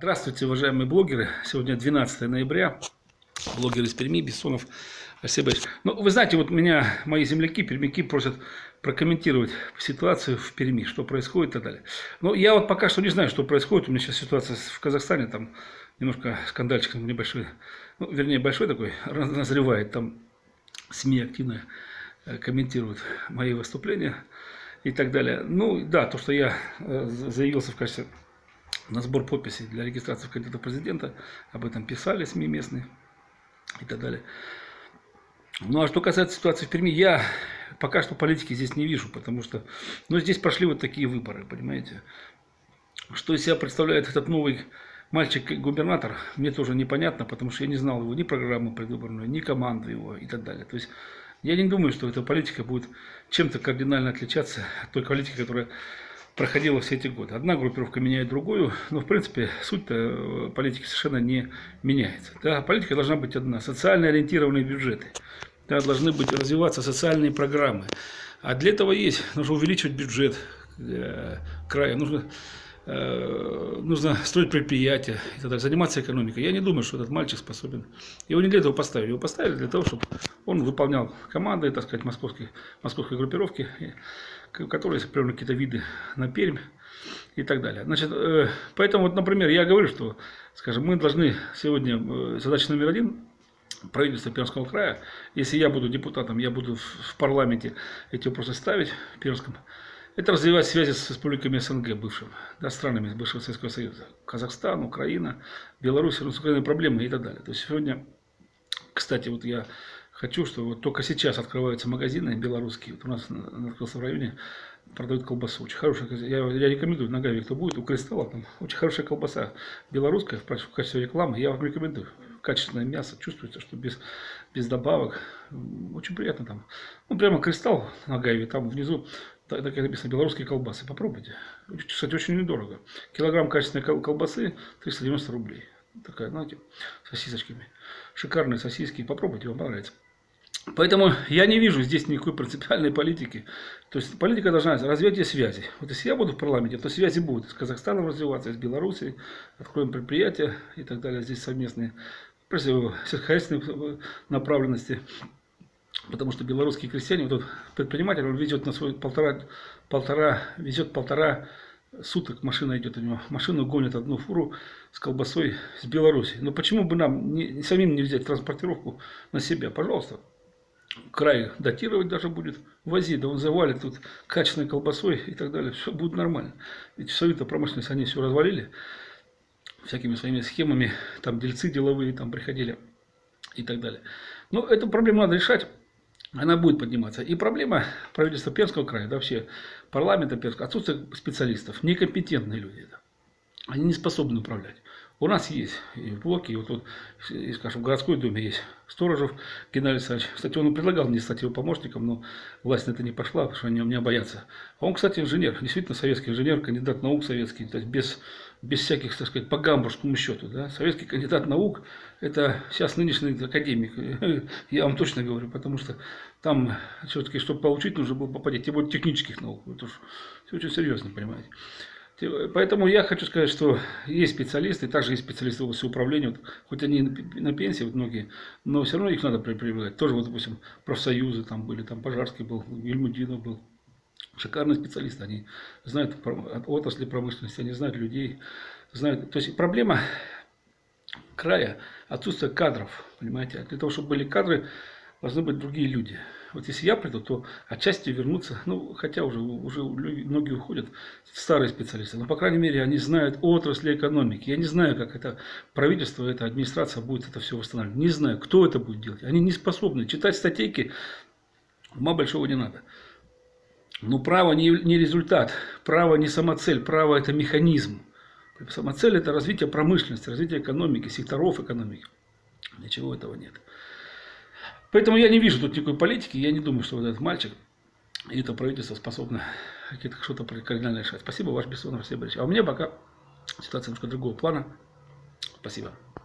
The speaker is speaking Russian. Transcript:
Здравствуйте, уважаемые блогеры. Сегодня 12 ноября. Блогер из Перми, Бессонов Алексей Борисович. Ну, вы знаете, вот меня мои земляки, пермяки, просят прокомментировать ситуацию в Перми, что происходит и так далее. Но я вот пока что не знаю, что происходит. У меня сейчас ситуация в Казахстане, там немножко скандальчик небольшой, ну, вернее, большой такой, назревает. Там СМИ активно комментируют мои выступления и так далее. Ну, да, то, что я заявился в качестве на сбор подписей для регистрации в кандидата в президента. Об этом писали СМИ местные и так далее. Ну, а что касается ситуации в Перми, я пока что политики здесь не вижу, потому что, ну, здесь прошли вот такие выборы, понимаете. Что из себя представляет этот новый мальчик-губернатор, мне тоже непонятно, потому что я не знал его ни программы предвыборной, ни команды его и так далее. То есть, я не думаю, что эта политика будет чем-то кардинально отличаться от той политики, которая проходила все эти годы. Одна группировка меняет другую, но в принципе суть-то политики совершенно не меняется. Да, политика должна быть одна. Социально ориентированные бюджеты. Да, должны быть развиваться социальные программы. А для этого нужно увеличивать бюджет края, нужно строить предприятия и так далее, заниматься экономикой. Я не думаю, что этот мальчик способен. Его не для этого поставили. Его поставили для того, чтобы он выполнял команды, так сказать, московской группировки, которые приняли какие-то виды на Пермь и так далее. Значит, поэтому, вот, например, я говорю, что, скажем, мы должны сегодня, задача номер один, правительство Пермского края, если я буду депутатом, я буду в парламенте эти вопросы ставить в Пермском, это развивать связи с республиками СНГ бывшим, да, странами бывшего Советского Союза. Казахстан, Украина, Беларусь, с Украиной проблемы и так далее. То есть сегодня, кстати, вот я хочу, что вот только сейчас открываются магазины белорусские. Вот у нас открылся в районе, продают колбасу. Очень хорошая. Я рекомендую на Гаве, кто будет, у Кристалла, там очень хорошая колбаса белорусская в качестве рекламы. Я вам рекомендую. Качественное мясо, чувствуется, что без добавок. Очень приятно там. Ну, прямо Кристалл на Гаве, там внизу так написано белорусские колбасы. Попробуйте. Кстати, очень недорого. Килограмм качественной колбасы 390 рублей. Такая, знаете, с сосисочками. Шикарные сосиски. Попробуйте, вам понравится. Поэтому я не вижу здесь никакой принципиальной политики. То есть политика должна быть развитие связей. Вот если я буду в парламенте, то связи будут с Казахстаном развиваться, с Белоруссией, откроем предприятия и так далее. Здесь совместные сельскохозяйственные направленности. Потому что белорусские крестьяне, вот этот предприниматель, он везет на свой полтора суток, машина идет у него, машину гонит одну фуру с колбасой с Беларуси. Но почему бы нам самим не взять транспортировку на себя? Пожалуйста. Край датировать даже будет, вози, да он завалит тут качественной колбасой и так далее, все будет нормально. Ведь всю промышленность они все развалили, всякими своими схемами, там дельцы деловые там приходили и так далее. Но эту проблему надо решать, она будет подниматься. И проблема правительства Пермского края, да, вообще парламента Пермского, отсутствие специалистов, некомпетентные люди, да. Они не способны управлять. У нас есть и в блоке, и вот тут, скажем, в городской думе есть Сторожев Геннадий Александрович. Кстати, он предлагал мне стать его помощником, но власть на это не пошла, потому что они меня боятся. А он, кстати, инженер, действительно советский инженер, кандидат наук советский, то есть без всяких, так сказать, по гамбургскому счету. Да? Советский кандидат наук, это сейчас нынешний академик, я вам точно говорю, потому что там все-таки, чтобы получить, нужно было попадать, тем более технических наук. Это уж все очень серьезно, понимаете. Поэтому я хочу сказать, что есть специалисты, также есть специалисты в области управления, вот, хоть они на пенсии, вот многие, но все равно их надо привлекать. Тоже, вот, допустим, профсоюзы там были, там Пожарский был, Ильмудинов был. Шикарные специалисты, они знают отрасли промышленности, они знают людей, знают. То есть проблема края отсутствие кадров, понимаете. Для того, чтобы были кадры, должны быть другие люди. Вот если я приду, то отчасти вернутся, ну, хотя уже многие уходят, старые специалисты, но, по крайней мере, они знают отрасли экономики. Я не знаю, как это правительство, эта администрация будет это все восстанавливать. Не знаю, кто это будет делать. Они не способны. Читать статейки, ума большого не надо. Но право не результат, право не самоцель, право это механизм. Самоцель это развитие промышленности, развитие экономики, секторов экономики. Ничего этого нет. Поэтому я не вижу тут никакой политики, я не думаю, что вот этот мальчик и это правительство способно что-то кардинально решать. Спасибо, ваш Бессонов Алексей Борисович. А у меня пока ситуация немножко другого плана. Спасибо.